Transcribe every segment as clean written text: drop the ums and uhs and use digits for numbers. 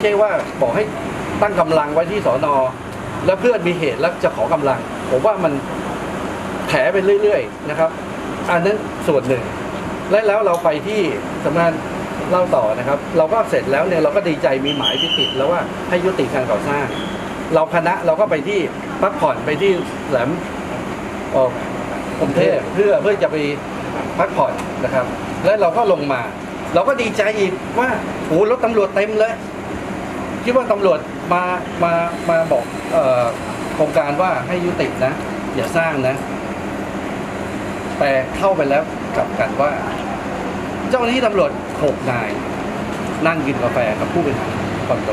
ใช่ว่าบอกให้ตั้งกำลังไว้ที่สน.แล้วเพื่อนมีเหตุแล้วจะขอกำลังผมว่ามันแผลไปเรื่อยๆนะครับอันนั้นส่วนหนึ่งแล้วเราไปที่สำนักเล่าต่อนะครับเราก็เสร็จแล้วเนี่ยเราก็ดีใจมีหมายพิติดแล้วว่าให้ยุติการก่อสร้างเราคณะเราก็ไปที่พักผ่อนไปที่แหลมกรุงเทพเพื่อจะไปพักผ่อนนะครับแล้วเราก็ลงมาเราก็ดีใจอีกว่าโอ้รถตำรวจเต็มเลยคิดว่าตำรวจมาบอกโครงการว่าให้ยุตินะอย่าสร้างนะแต่เข้าไปแล้วกลับกันว่าเจ้าหน้าที่ตำรวจ6 นายนั่งกินกาแฟกับผู้บริหารคอนโด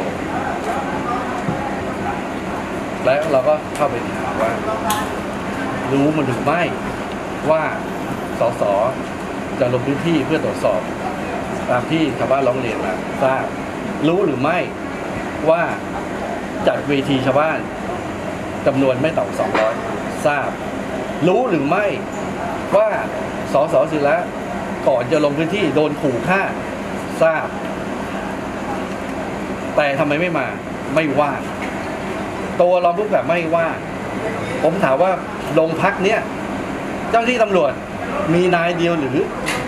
แล้วเราก็เข้าไปถามว่ารู้มันหรือไม่ว่าสสจะลงพื้นที่เพื่อตรวจสอบตามที่ชาวบ้านร้องเรียนมาทราบรู้หรือไม่ว่าจัดเวทีชาวบ้านจำนวนไม่ต่ำกว่า200ทราบรู้หรือไม่ว่าสสศิระก่อนจะลงพื้นที่โดนขู่ฆ่าทราบแต่ทำไมไม่มาไม่ว่างตัวรองผู้กำกับไม่ว่างผมถามว่าโรงพักเนี้ยเจ้าหน้าที่ตำรวจมีนายเดียวหรือ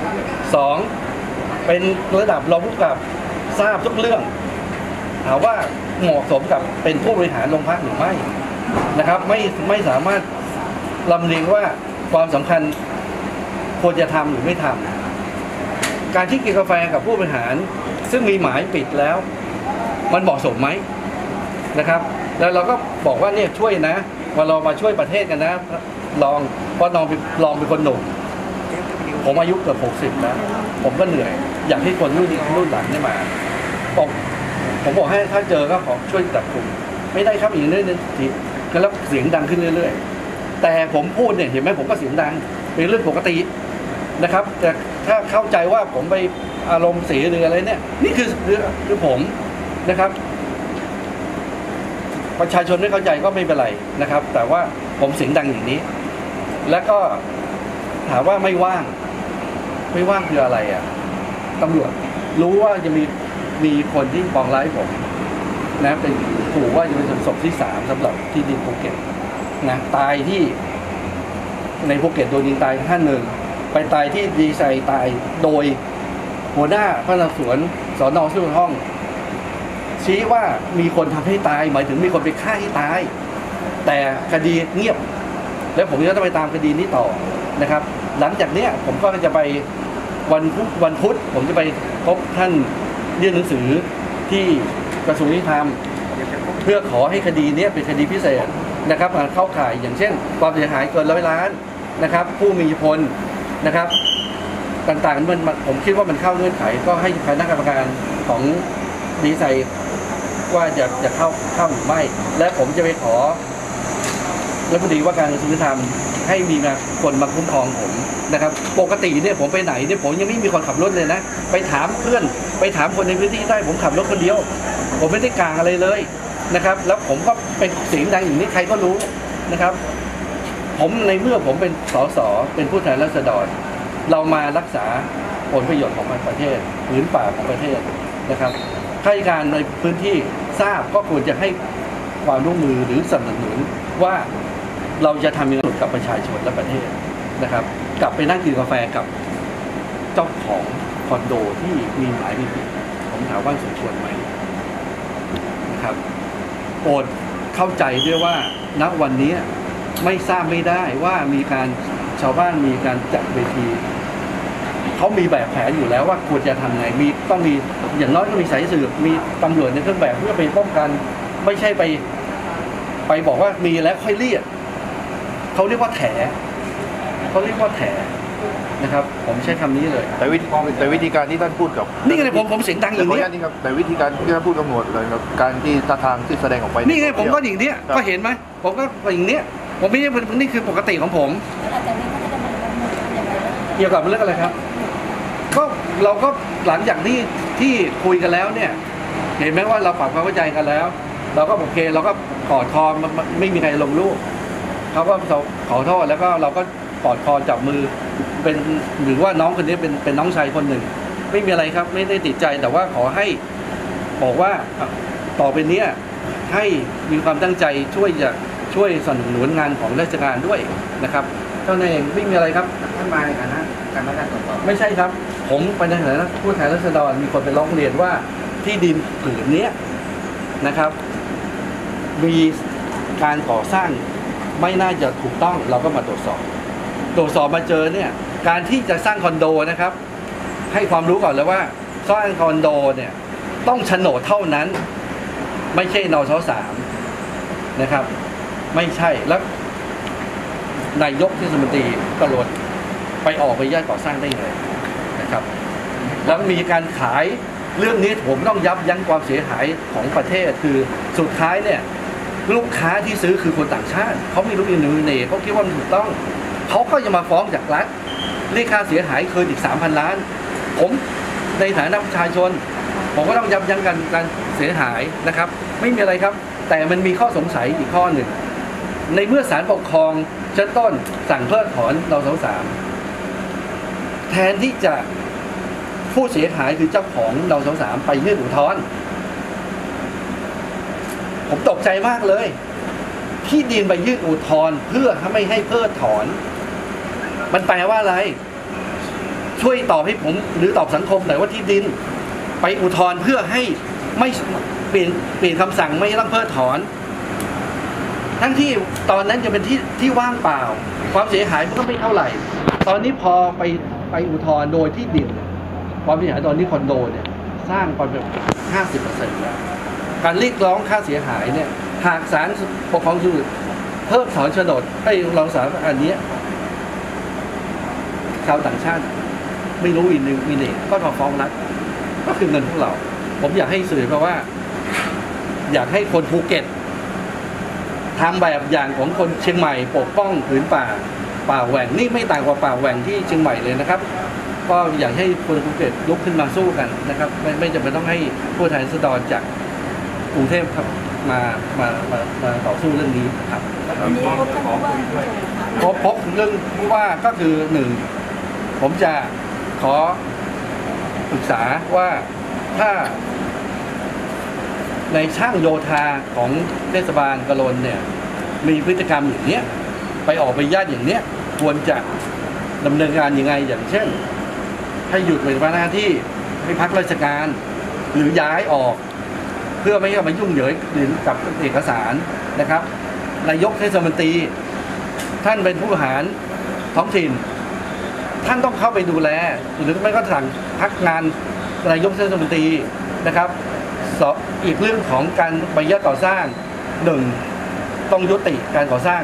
2เป็นระดับรองผู้กำกับทราบทุกเรื่องถามว่าเหมาะสมกับเป็นผู้บริหารโรงพักหรือไม่นะครับไม่สามารถลำเลียงว่าความสำคัญควรจะทำหรือไม่ทำการที่กินกาแฟกับผู้บริหารซึ่งมีหมายปิดแล้วมันเหมาะสมไหมนะครับแล้วเราก็บอกว่าเนี่ยช่วยนะว่าเรามาช่วยประเทศกันนะลองเพราะลองเป็นคนหนุ่มผมอายุเกือบ60แล้วผมก็เหนื่อยอยากให้คนรุ่นหลังได้มาผมบอกให้ถ้าเจอก็ขอช่วยจับกลุ่มไม่ได้ครับอีกเรื่องนึงทีแล้วเสียงดังขึ้นเรื่อยๆแต่ผมพูดเนี่ยเห็นไหมผมก็เสียงดังเป็นเรื่องปกตินะครับแต่ถ้าเข้าใจว่าผมไปอารมณ์เสียหรืออะไรเนี่ยนี่คือผมนะครับประชาชนไม่เข้าใจก็ไม่เป็นไรนะครับแต่ว่าผมเสียงดังอย่างนี้แล้วก็ถามว่าไม่ว่างคืออะไรอ่ะตำรวจรู้ว่าจะมีคนที่ปองร้ายผมนะเป็นขู่ว่าจะเป็นศพที่3สำหรับที่ดินภูเก็ตนะตายที่ในภูเก็ตโดนยิงตายท่านหนึ่งไปตายที่ดีไซน์ตายโดยหัวหน้าพนักงานสวนสน.สุวรรณห้องชี้ว่ามีคนทำให้ตายหมายถึงมีคนไปฆ่าให้ตายแต่คดีเงียบแล้วผมก็ต้องไปตามคดีนี้ต่อนะครับหลังจากนี้ผมก็จะไปวันพุธผมจะไปพบท่านยื่นหนังสือที่กระทรวงยุติธรรมเพื่อขอให้คดีนี้เป็นคดีพิเศษนะครับเข้าข่ายอย่างเช่นความเสียหายเกิน100 ล้านนะครับผู้มีอิทธิพลนะครับต่างๆผมคิดว่ามันเข้าเงื่อนไขก็ให้คณะกรรมการของดีไซน์ว่าจะเข้าหรือไม่และผมจะไปขอรัฐมนตรีว่าการกระทรวงยุติธรรมให้มีคนมาคุ้มครองผมนะครับปกติเนี่ยผมไปไหนเนี่ยผมยังไม่มีคนขับรถเลยนะไปถามเพื่อนไปถามคนในพื้นที่ได้ผมขับรถคนเดียวผมไม่ได้กลางอะไรเลยนะครับแล้วผมก็เป็นเสียงดังอย่างนี้ใครก็รู้นะครับผมในเมื่อผมเป็นสสเป็นผู้แทนราษฎรเรามารักษาผลประโยชน์ของประเทศผืนป่าของประเทศนะครับข้าราชการในพื้นที่ทราบก็ควรจะให้ความร่วมมือหรือสนับสนุนว่าเราจะทำยังไงกับประชาชนและประเทศนะครับกลับไปนั่งกินกาแฟกับเจ้าของคอนโดที่มีหมายมีปิดผมถามว่าสมควรไหมนะครับโปรดเข้าใจด้วยว่าณวันนี้ไม่ทราบไม่ได้ว่ามีการชาวบ้านมีการจัดเวทีเขามีแบบแผนอยู่แล้วว่าควรจะทำไงต้องมีอย่างน้อยก็มีสายสืบมีตำรวจในเครื่องแบบเพื่อไปป้องกันไม่ใช่ไปบอกว่ามีแล้วค่อยเรียกเขาเรียกว่าแถนะครับผมใช้คำนี้เลยแต่วิธีการที่ท่านพูดกับนี่ไงผมเสียงดังอย่างนี้ครับแต่วิธีการที่ท่านพูดกับหมวดเลยครับการที่ท่าทางที่แสดงออกไปนี่ไงผมก็อย่างนี้ก็เห็นไหมผมก็อย่างนี้ผมไม่ใช่นี่คือปกติของผมเกี่ยวกับเรื่องอะไรครับก็เราก็หลังจากที่คุยกันแล้วเนี่ยเห็นไหมว่าเราปรับความเข้าใจกันแล้วเราก็โอเคเราก็กอดคอไม่มีใครลงรูปเขาก็ขอโทษแล้วก็เราก็กอดคอจับมือเป็นหรือว่าน้องคนนี้เป็นน้องชายคนหนึ่งไม่มีอะไรครับไม่ได้ติดใจแต่ว่าขอให้บอกว่าต่อไปเนี้ยให้มีความตั้งใจช่วยสนับสนุนงานของราชการด้วยนะครับเท่านั้นเองไม่มีอะไรครับท่านมาในฐานะการรับการตรวจสอบไม่ใช่ครับผมไปในฐานะผู้แทนราษฎรมีคนไปร้องเรียนว่าที่ดินผืนนี้นะครับ มีการก่อสร้างไม่น่าจะถูกต้องเราก็มาตรวจสอบมาเจอเนี่ยการที่จะสร้างคอนโดนะครับ ให้ความรู้ก่อนเลยว่าสร้างคอนโดเนี่ยต้องโฉนดเท่านั้นไม่ใช่นช.3 นะครับไม่ใช่แล้วนายกเทศมนตรีกระโดดไปออกใบอนุญาตก่อสร้างได้เลยนะครับแล้วมีการขายเรื่องนี้ผมต้องยับยั้งความเสียหายของประเทศคือสุดท้ายเนี่ยลูกค้าที่ซื้อคือคนต่างชาติเขามีลูกอินโดนีเซียเขาคิดว่ามันถูกต้องเขาก็จะมาฟ้องจากรัฐเรียกค่าเสียหายคืนอีก 3,000 ล้านผมในฐานะประชาชนผมก็ต้องยับยั้งการเสียหายนะครับไม่มีอะไรครับแต่มันมีข้อสงสัยอีกข้อหนึ่งในเมื่อศาลปกครองชั้นต้นสั่งเพิกถอนนช.3 แทนที่จะผู้เสียหายคือเจ้าของนช.3 ไปยื่นอุทธรณ์ผมตกใจมากเลยที่ดินไปยื่นอุทธรณ์เพื่อไม่ให้เพิกถอนมันแปลว่าอะไรช่วยตอบให้ผมหรือตอบสังคมหน่อยว่าที่ดินไปอุทธรณ์เพื่อให้ไม่เปลี่ยนคำสั่งไม่ต้องเพิกถอนทั้งที่ตอนนั้นจะเป็นที่ว่างเปล่าความเสียหายมันก็ไม่เท่าไหร่ตอนนี้พอไปอุทธรณ์โดยที่ดินความเสียหายตอนนี้คอนโดเนี่ยสร้างประมาณ 50% แล้วการเรียกร้องค่าเสียหายเนี่ยหากศาลปกครองสูงสุดเพิกถอนโฉนดให้เราสารอันนี้ชาวต่างชาติไม่รู้อินเนก็มาฟ้องรัฐก็คือเงินพวกเราผมอยากให้สื่อเพราะว่าอยากให้คนภูเก็ตทำแบบอย่างของคนเชียงใหม่ปกป้องผืนป่าแหว่งนี่ไม่ต่างกว่าป่าแหว่งที่เชียงใหม่เลยนะครับก็อยากให้คนภูเก็ตลุกขึ้นมาสู้กันนะครับไม่จำเป็นต้องให้ผู้แทนราษฎรจากกรุงเทพครับมาต่อสู้เรื่องนี้ครับพบเรื่องที่ว่าก็คือหนึ่งผมจะขอปรึกษาว่าถ้าในช่างโยธาของเทศบาลกะลนเนี่ยมีพฤติกรรมอย่างเนี้ยไปออกใบอนุญาตอย่างเนี้ยควรจะดำเนินการยังไงอย่างเช่นให้หยุดปฏิบัติหน้าที่ให้พักราชการหรือย้ายออกเพื่อไม่ให้มายุ่งเหยิงกับเอกสารนะครับนายกเทศมนตรีท่านเป็นผู้บริหารท้องถิ่นท่านต้องเข้าไปดูแลหรือไม่ก็สั่งพักงานนายกเทศมนตรีนะครับอีกเรื่องของการใบอนุญาตก่อสร้าง1ต้องยุติการก่อสร้าง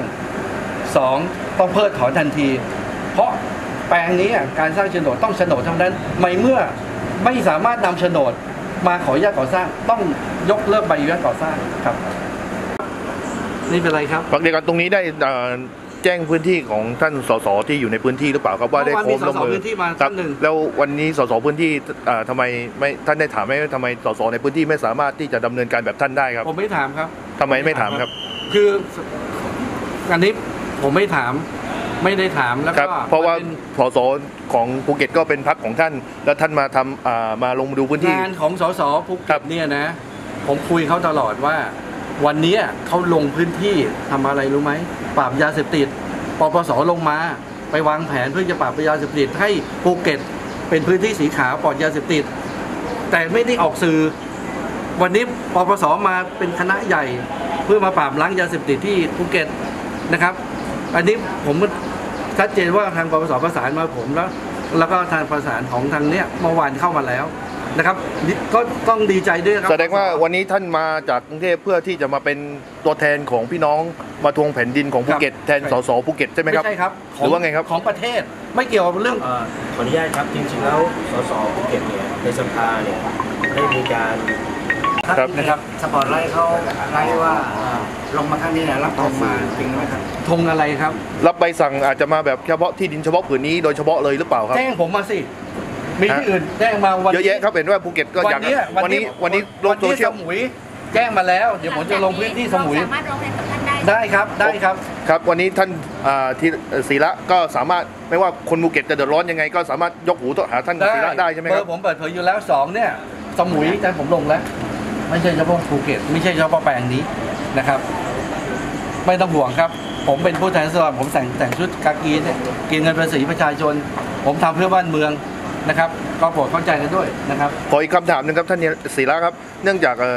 2ต้องเพิกถอนทันทีเพราะแปลงนี้การสร้างโฉนดต้องโฉนดเท่านั้นเมื่อไม่สามารถนำโฉนดมาขออนุญาตก่อสร้างต้องยกเลิกใบอนุญาตก่อสร้างครับนี่เป็นไรครับเดี๋ยวก่อนตรงนี้ได้แจ้งพื้นที่ของท่านสสที่อยู่ในพื้นที่หรือเปล่าครับว่าได้โค้งลงมือครับแล้ววันนี้สสพื้นที่ทำไมไม่ท่านได้ถามไหมทำไมสสในพื้นที่ไม่สามารถที่จะดำเนินการแบบท่านได้ครับผมไม่ถามครับทำไมไม่ถามครับคืออันนี้ผมไม่ถามไม่ได้ถามแล้วก็เพราะว่าสสของภูเก็ตก็เป็นพรรคของท่านแล้วท่านมาทำมาลงดูพื้นที่งานของสสภูเก็ตเนี่ยนะผมคุยเขาตลอดว่าวันนี้เขาลงพื้นที่ทำอะไรรู้ไหมปราบยาเสพติดปปส.ลงมาไปวางแผนเพื่อจะปราบยาเสพติดให้ภูเก็ตเป็นพื้นที่สีขาวปลอดยาเสพติดแต่ไม่ได้ออกสื่อวันนี้ปปส.มาเป็นคณะใหญ่เพื่อมาปราบล้างยาเสพติดที่ภูเก็ตนะครับอันนี้ผมชัดเจนว่าทางปปส.ประสานมาผมแล้วก็ทางประสานของทางเนี้ยเมื่อวานเข้ามาแล้วนะครับก็ต้องดีใจด้วยครับแสดงว่าวันนี้ท่านมาจากกรุงเทพเพื่อที่จะมาเป็นตัวแทนของพี่น้องมาทวงแผ่นดินของภูเก็ตแทนสสภูเก็ตใช่ไหมครับไม่ใช่ครับหรือว่าไงครับของประเทศไม่เกี่ยวกับเรื่องขออนุญาตครับจริงๆแล้วสสภูเก็ตเนี่ยในสภาเนี่ยได้มีการนะครับสปอร์ตไลท์เขาไลท์ว่าลงมาครั้งนี้เนี่ยรับธงมาจริงไหมครับธงอะไรครับรับใบสั่งอาจจะมาแบบเฉพาะที่ดินเฉพาะผืนนี้โดยเฉพาะเลยหรือเปล่าครับแจ้งผมมาสิมีที่อื่นแจ้งมาวันเยอะแยะครับเห็นว่าภูเก็ตก็อยากวันนี้ลงโซเชียลสมุยแจ้งมาแล้วเดี๋ยวผมจะลงพื้นที่สมุยสามารถร้องเรียนกับท่านได้ครับครับวันนี้ท่านที่ศิระก็สามารถไม่ว่าคนภูเก็ตจะเดือดร้อนยังไงก็สามารถยกหูหาท่านศิระได้ใช่ไหมครับผมเปิดเผยอยู่แล้ว2เนี่ยสมุยแต่ผมลงแล้วไม่ใช่เฉพาะภูเก็ตไม่ใช่เฉพาะแปลงนี้นะครับ ไม่ต้องห่วงครับ ผมเป็นผู้แทนราษฎรผมแต่งชุดกากีเนี่ยกินเงินภาษีประชาชน ผมทำเพื่อบ้านเมืองนะครับก็โปรดเข้าใจกันด้วยนะครับขออีกคำถามหนึงครับท่านศิระครับเนื่องจาก